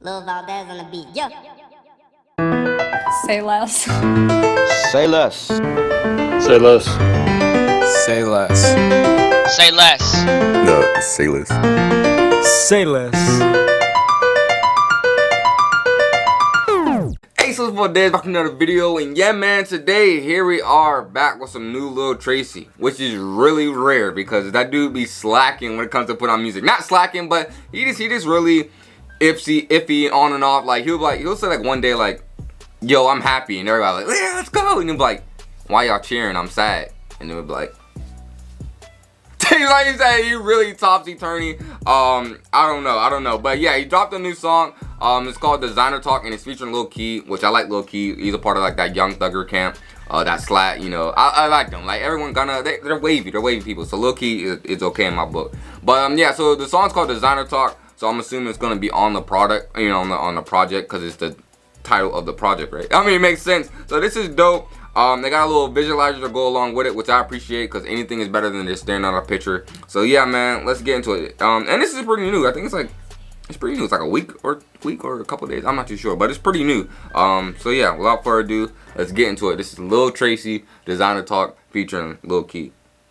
Lil Valdez on the beat. Yo. Say less. Say less. Say less. Say less. Say less. No, say less. Say less. Hey, so it's Valdez back with another video, and yeah, man, today here we are back with some new Lil Tracy, which is really rare because that dude be slacking when it comes to put on music. Not slacking, but he just really iffy on and off. Like he'll say like one day like, "Yo, I'm happy," and everybody like, "Yeah, let's go," and he'll be like, "Why y'all cheering? I'm sad," and then we'll be like. Like you said, he really topsy-turvy. I don't know. But yeah, he dropped a new song. It's called Designer Talk, and it's featuring Lil Keed, which I like Lil Keed. He's a part of like that Young Thugger camp. That slat, you know. I like them. Like everyone they're wavy. They're wavy people. So Lil Keed is okay in my book. But yeah, so the song's called Designer Talk. So I'm assuming it's gonna be on the product, you know, on the project, because it's the title of the project, right? I mean, it makes sense. So this is dope. They got a little visualizer to go along with it, which I appreciate because anything is better than just staring at a picture. So yeah, man, let's get into it. And this is pretty new. I think it's pretty new. It's like a week or a couple days. I'm not too sure, but it's pretty new. So yeah, without further ado, let's get into it. This is Lil Tracy, Designer Talk, featuring Lil Keed.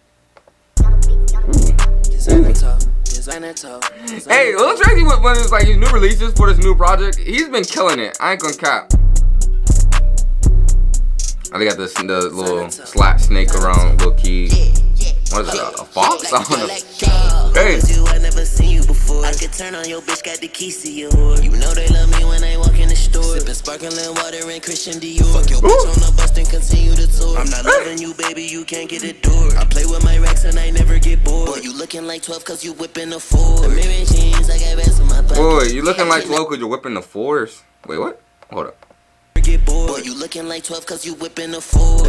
Hey, Lil Tracy, when it's like his new releases for this new project, he's been killing it. I ain't gonna cap. They got the little slap snake around Lil Keed. What is it, a fox? I don't know. Hey. I never seen you before. I could turn on your bitch, got the keys to your door. You know they love me when I walk in the store. Sipping sparkling water and Christian Dior. Fuck your bitch on the bus and continue the tour. I'm not loving you, baby, you can't get a door. I play with my racks and I never get bored. Boy, you looking like 12 cause you whipping a Ford. The mirror jeans, I got rest in my pocket. Boy, you looking like 12 cause you're whipping the Fords. Wait, what? Hold up. Get bored. Boy, you looking like 12 cause you whipping a Ford.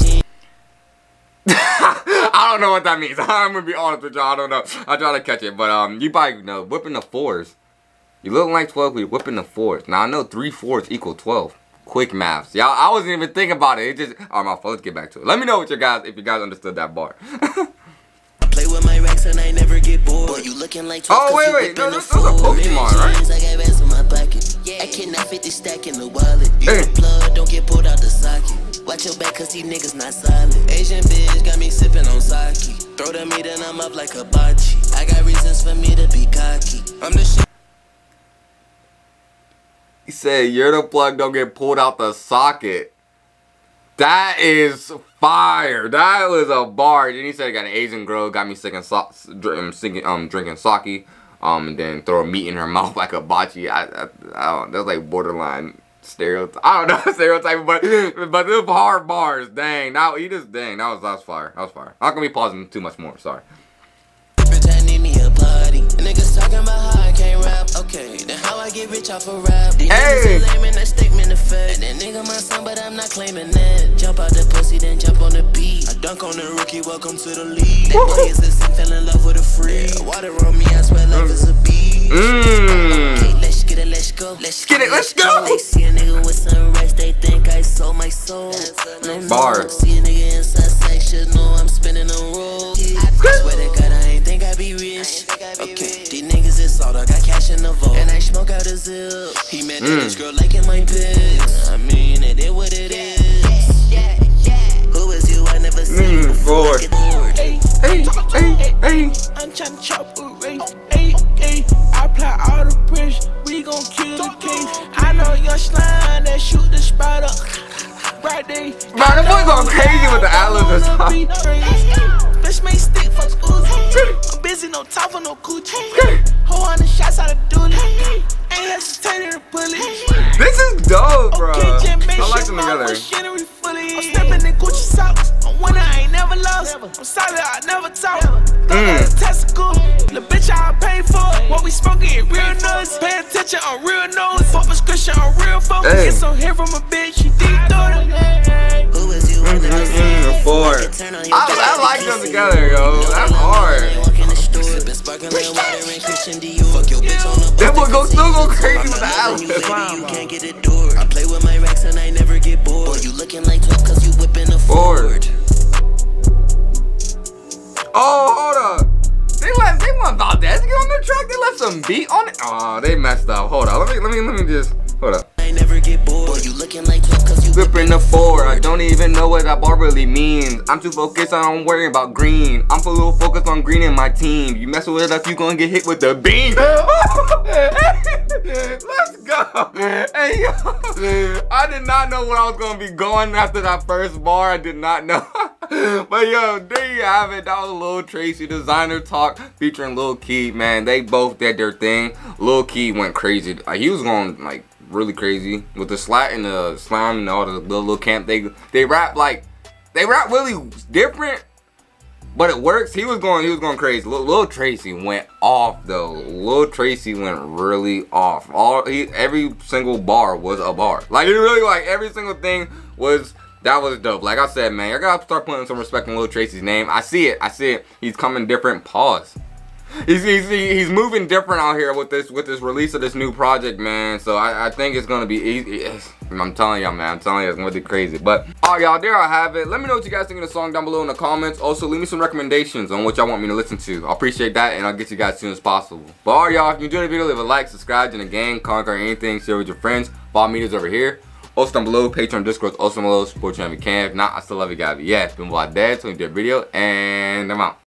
I don't know what that means. I'm gonna be honest with y'all. I don't know. I try to catch it, but you probably know whipping the fours. You look like 12, you're whipping the fours. Now I know 3 fours equal 12. Quick maths, y'all. I wasn't even thinking about it. It just my fault. Let's get back to it. Let me know what you guys, if you guys understood that bar. Play with my racks and I never get bored. Boy, you looking like 12 oh wait, no, those are Pokemon, right? I got rest in my pocket. I cannot fit this stack in the wallet. You plug, don't get pulled out the socket. Watch your back cause these niggas not solid. Asian bitch got me sipping on sake. Throw the meat and I'm up like a bocce. I got reasons for me to be cocky. I'm the shit. He said, "You're the plug, don't get pulled out the socket." That is fire. That was a bar. Then he said, "I got an Asian girl, got me drinking sake, and then throw a meat in her mouth like a bocce." I don't, that's like borderline stereotype. I don't know, stereotype, but those hard bars. Dang, now he just that was fire. That was fire. I'm not gonna be pausing too much more. Sorry. Niggas talking about how I can't rap. Okay, then how I get rich off a rap. These hey. Niggas are lame and that statement of fact. That nigga my son, but I'm not claiming that. Jump out the pussy, then jump on the beat. I dunk on the rookie, welcome to the league. That boy is a sin, fell in love with a freak. Yeah, water on me, I swear love is a beach. Okay, let's get it, let's go. Let's get it, let's go. They see a nigga with some rest, they think I sold my soul. No, bars. See a nigga inside section, know I'm spinning on roll. I swear to God, I ain't think I be rich. Okay, these niggas is all I got cash in the vault. And I smoke out a zip. He met this girl liking my pics. I mean, it is what it is. Who is you? I never seen you before. Hey. I'm tryna chop a race. Hey. I apply all the pressure. We gon' kill the king. I know your slime that shoot the spot up. Right there. Man, the boy going crazy with the Atlas or something. Fish may stick for Uzi. I'm busy, no top for no coochie. Hold on the shots out of dually. Ain't hesitating to pull it. This is dope, bro. Okay, I like them together. I'm stepping in Gucci socks. I'm winning, I ain't never lost. I'm solid, I never talk. Testicle. The bitch I pay for. What we smoking is real nuts. Pay attention on real nose. Fuck prescription on real focus. Get some hair from a bitch. She deep throated. Who is you? I like them together, yo. That's hard. That boy still go crazy with the Atlas. You can't get a door. I play with my racks and I never get bored. Boy, you looking like 12 cause you whipping a Ford. Oh, hold up. They not Valdez get on the track? They left some beat on it. Oh, they messed up. Hold on. Let me just hold up. I never get bored. You looking like 12 cause you Flipping the 4, I don't even know what that bar really means. I'm too focused, I don't worry about green. I'm full focused on green in my team. You mess with us, you gonna get hit with the beam. Let's go. Hey, yo, I did not know what I was gonna be going after that first bar. I did not know. But yo, there you have it. That was Lil Tracy, Designer Talk, featuring Lil Keed, man. They both did their thing. Lil Keed went crazy. He was going like really crazy with the slat and the slime and all the little camp. They rap like really different, but it works. He was going crazy. Lil Tracy went off though. Lil Tracy went really off. Every single bar was a bar. Like it really, like every single thing was. That was dope. Like I said, man, I gotta start putting some respect on Lil Tracy's name. I see it. He's coming different. Pause. He's moving different out here with this release of this new project, man. So I think it's gonna be easy. I'm telling y'all, man. I'm telling you, it's gonna be crazy. But all right, y'all, there I have it. Let me know what you guys think of the song down below in the comments. Also, leave me some recommendations on what y'all want me to listen to. I appreciate that, and I'll get you guys as soon as possible. But all right, y'all, if you enjoyed the video, leave a like, subscribe, join the gang, conquer anything, share with your friends. Follow me over here. Also down below, Patreon, Discord, also down below, support you if you can. If not, I still love you guys. But yeah, it's been Valdez, 20th video, and I'm out.